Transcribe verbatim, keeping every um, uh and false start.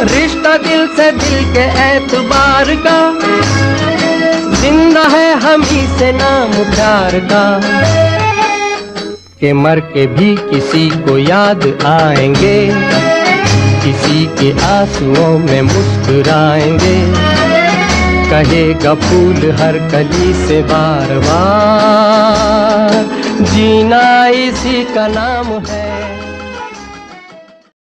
रिश्ता दिल से दिल के एतबार का, जिंदा है हम ही से नाम प्यार का। के मर के भी किसी को याद आएंगे, किसी के आंसुओं में मुस्कुराएंगे। कहेगा फूल हर कली से बार बार, जीना इसी का नाम है।